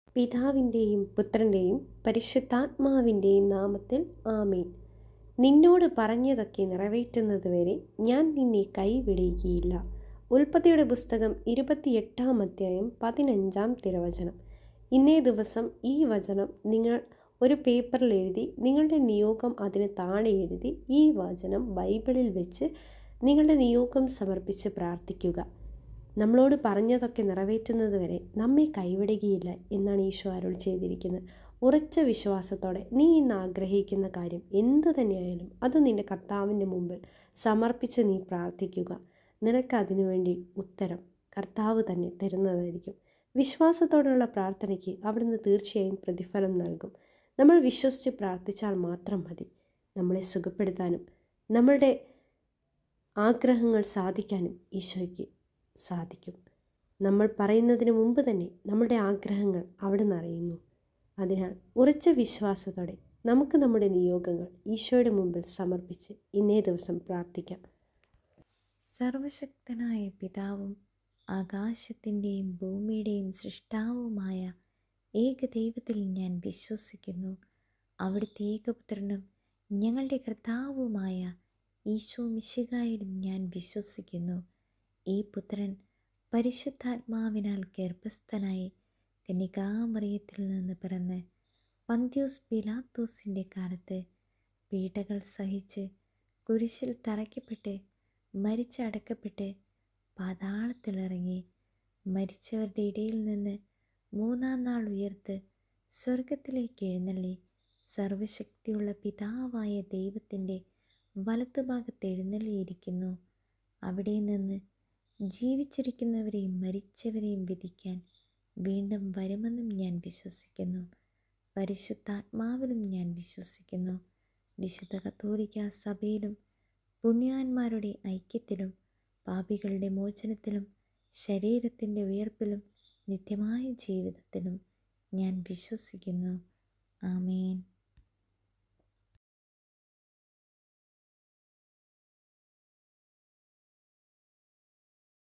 പിതാവിൻ്റെയും പുത്രൻ്റെയും പരിശുദ്ധാത്മാവിൻ്റെയും നാമത്തിൽ ആമേൻ. നിന്നോട് പറഞ്ഞതൊക്കെ നിറവേറ്റുന്നതുവരെ ഞാൻ നിന്നെ കൈവിടുകയില്ല. ഉൽപ്പത്തിയുടെ പുസ്തകം 28-ാം അധ്യായം 15-ാം തിരുവചനം. ഇന്നേ ദിവസം ഈ വചനം നിങ്ങൾ ഒരു പേപ്പറിൽ എഴുതി നിങ്ങളുടെ നിയോഗം അതിന് താഴെ എഴുതി ഈ വചനം ബൈബിളിൽ വെച്ച് നിങ്ങളുടെ നിയോഗം സമർപ്പിച്ച് പ്രാർത്ഥിക്കുക. നമ്മളോട് പറഞ്ഞതൊക്കെ നിറവേറ്റുന്നത് വരെ നമ്മെ കൈവിടുകയില്ല എന്നാണ് ഈശോ അരുൾ ചെയ്തിരിക്കുന്നത്. ഉറച്ച വിശ്വാസത്തോടെ നീ ഇന്ന് ആഗ്രഹിക്കുന്ന കാര്യം എന്തു തന്നെയായാലും അത് നിൻ്റെ കർത്താവിൻ്റെ മുമ്പിൽ സമർപ്പിച്ച് നീ പ്രാർത്ഥിക്കുക. നിനക്ക് അതിനുവേണ്ടി ഉത്തരം കർത്താവ് തന്നെ തരുന്നതായിരിക്കും. വിശ്വാസത്തോടെയുള്ള പ്രാർത്ഥനയ്ക്ക് അവിടുന്ന് തീർച്ചയായും പ്രതിഫലം നൽകും. നമ്മൾ വിശ്വസിച്ച് പ്രാർത്ഥിച്ചാൽ മാത്രം മതി. നമ്മളെ സുഖപ്പെടുത്താനും നമ്മളുടെ ആഗ്രഹങ്ങൾ സാധിക്കാനും ഈശോയ്ക്ക് സാധിക്കും. നമ്മൾ പറയുന്നതിന് മുമ്പ് തന്നെ നമ്മുടെ ആഗ്രഹങ്ങൾ അവിടുന്ന് അറിയുന്നു. അതിനാൽ ഉറച്ച വിശ്വാസത്തോടെ നമുക്ക് നമ്മുടെ നിയോഗങ്ങൾ ഈശോയുടെ മുമ്പിൽ സമർപ്പിച്ച് ഇന്നേ ദിവസം പ്രാർത്ഥിക്കാം. സർവശക്തനായ പിതാവും ആകാശത്തിൻ്റെയും ഭൂമിയുടെയും സൃഷ്ടാവുമായ ഏകദൈവത്തിൽ ഞാൻ വിശ്വസിക്കുന്നു. അവിടുത്തെ ഏകപുത്രനും ഞങ്ങളുടെ കർത്താവുമായ ഈശോ മിശിഹായിലും ഞാൻ വിശ്വസിക്കുന്നു. ഈ പുത്രൻ പരിശുദ്ധാത്മാവിനാൽ ഗർഭസ്ഥനായി കന്യകാമറിയത്തിൽ നിന്ന് പിറന്ന് പന്ത്യോസ് പീലാത്തോസിൻ്റെ കാലത്ത് പീഡകൾ സഹിച്ച് കുരിശിൽ തറയ്ക്കപ്പെട്ട് മരിച്ചടക്കപ്പെട്ട് പാതാളത്തിലിറങ്ങി മരിച്ചവരുടെ ഇടയിൽ നിന്ന് 3-ാം നാൾ ഉയർത്ത് സ്വർഗത്തിലേക്ക് എഴുന്നള്ളി സർവശക്തിയുള്ള പിതാവായ ദൈവത്തിൻ്റെ വലത്തുഭാഗത്ത് എഴുന്നള്ളിയിരിക്കുന്നു. അവിടെ നിന്ന് ജീവിച്ചിരിക്കുന്നവരെയും മരിച്ചവരെയും വിധിക്കാൻ വീണ്ടും വരുമെന്നും ഞാൻ വിശ്വസിക്കുന്നു. പരിശുദ്ധാത്മാവിലും ഞാൻ വിശ്വസിക്കുന്നു. വിശുദ്ധ കത്തോലിക്കാ സഭയിലും പുണ്യാന്മാരുടെ ഐക്യത്തിലും പാപികളുടെ മോചനത്തിലും ശരീരത്തിൻ്റെ ഉയർപ്പിലും നിത്യമായ ജീവിതത്തിലും ഞാൻ വിശ്വസിക്കുന്നു. ആമേൻ.